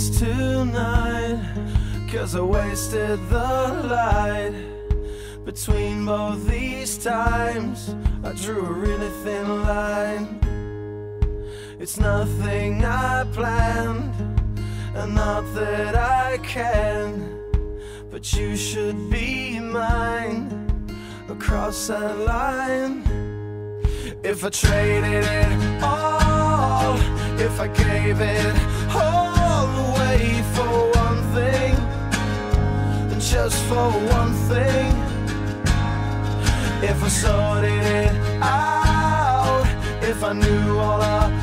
this tonight, 'cause I wasted the light. Between both these times I drew a really thin line. It's nothing I planned, and not that I can, but you should be mine across that line. If I traded it all, if I gave it all away for one thing, just for one thing, if I sorted it out, if I knew all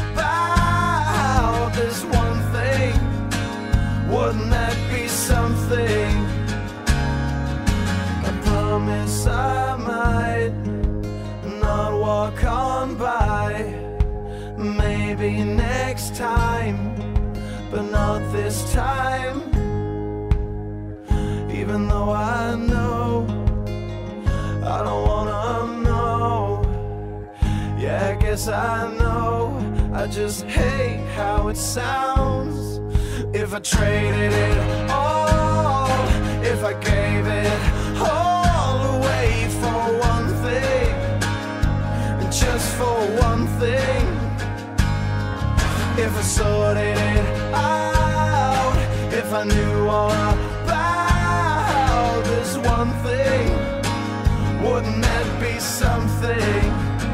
about this one thing, wouldn't that be something? I promise I might not walk on by. Maybe next time, but not this time. Even though I know I don't wanna know. Yeah, I guess I know, I just hate how it sounds. If I traded it all, if I gave it all away for one thing, just for one thing, if I sorted it out, if I knew all about this one thing, wouldn't that be something?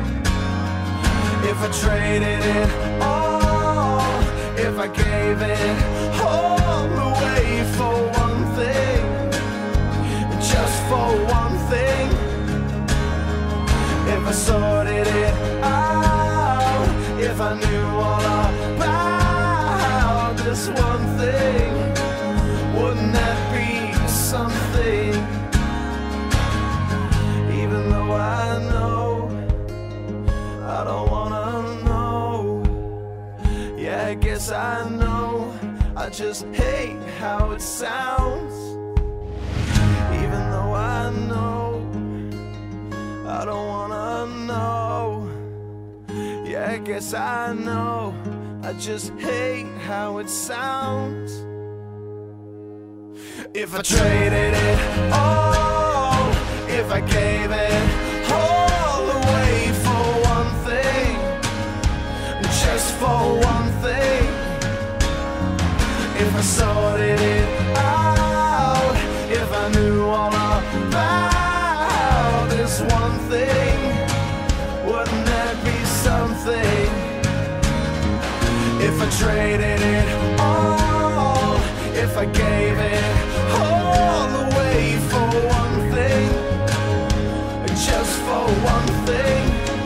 If I traded it all, if I gave it all away for one thing, just for one thing, if I sorted it out, if I knew all about this one thing, wouldn't that be something? Even though I know I don't wanna know. Yeah, I guess I know, I just hate how it sounds. Even though I know I don't wanna know. Yeah, I guess I know, I just hate how it sounds. If I traded it all, if I gave it all away for one thing, just for one thing, if I sorted it out, if I knew all about this one thing, wouldn't that be something? If I traded it all, if I gave it all away for one thing, just for one thing,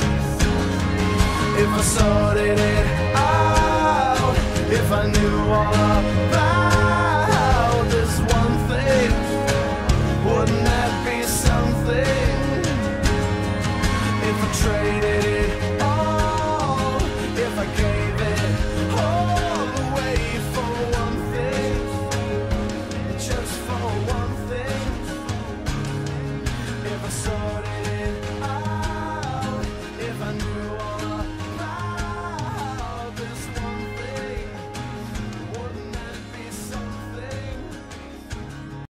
if I sorted it out, if I knew all about this one thing, wouldn't that be something? If I traded it all, if I gave it all away for one thing, just for one thing, if I saw